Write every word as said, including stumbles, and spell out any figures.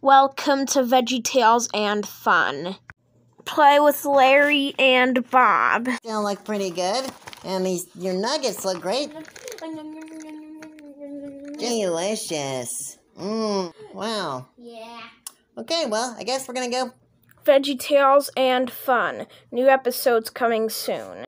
Welcome to Veggietales and Fun. Play with Larry and Bob. They look pretty good, and these your nuggets look great. Delicious. Mmm. Wow. Yeah. Okay, well, I guess we're gonna go. Veggietales and Fun. New episodes coming soon.